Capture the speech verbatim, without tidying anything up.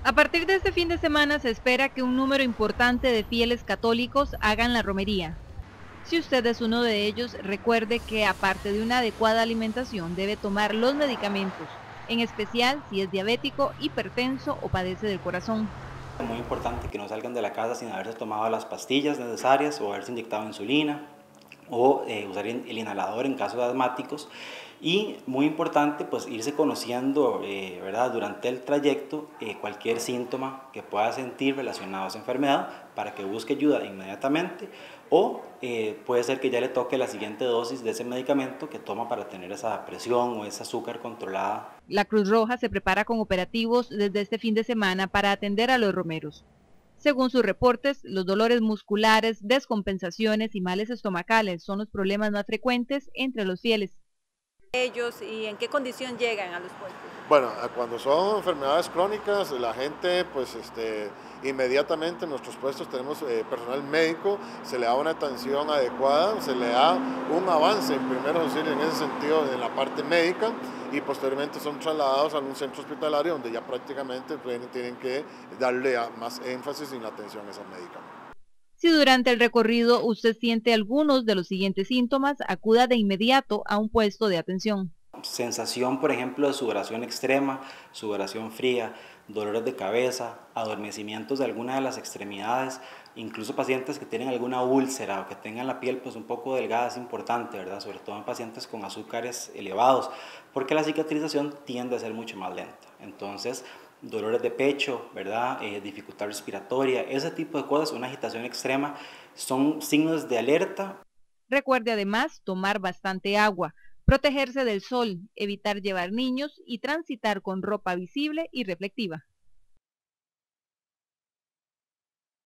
A partir de este fin de semana se espera que un número importante de fieles católicos hagan la romería. Si usted es uno de ellos, recuerde que aparte de una adecuada alimentación debe tomar los medicamentos, en especial si es diabético, hipertenso o padece del corazón. Es muy importante que no salgan de la casa sin haberse tomado las pastillas necesarias o haberse inyectado insulina o eh, usar el inhalador en casos asmáticos. Y muy importante, pues irse conociendo, eh, ¿verdad? Durante el trayecto eh, cualquier síntoma que pueda sentir relacionado a esa enfermedad para que busque ayuda inmediatamente, o eh, puede ser que ya le toque la siguiente dosis de ese medicamento que toma para tener esa presión o ese azúcar controlada. La Cruz Roja se prepara con operativos desde este fin de semana para atender a los romeros. Según sus reportes, los dolores musculares, descompensaciones y males estomacales son los problemas más frecuentes entre los fieles. Ellos y en qué condición llegan a los puestos. Bueno, cuando son enfermedades crónicas, la gente, pues este, inmediatamente en nuestros puestos tenemos eh, personal médico, se le da una atención adecuada, se le da un avance en primeros auxilios en ese sentido en la parte médica, y posteriormente son trasladados a un centro hospitalario donde ya prácticamente tienen que darle más énfasis en la atención a esa médica. Si durante el recorrido usted siente algunos de los siguientes síntomas, acuda de inmediato a un puesto de atención. Sensación, por ejemplo, de sudoración extrema, sudoración fría, dolores de cabeza, adormecimientos de alguna de las extremidades, incluso pacientes que tienen alguna úlcera o que tengan la piel pues un poco delgada es importante, ¿verdad? Sobre todo en pacientes con azúcares elevados, porque la cicatrización tiende a ser mucho más lenta. Entonces, dolores de pecho, ¿verdad? Eh, dificultad respiratoria, ese tipo de cosas, una agitación extrema, son signos de alerta. Recuerde además tomar bastante agua, protegerse del sol, evitar llevar niños y transitar con ropa visible y reflectiva.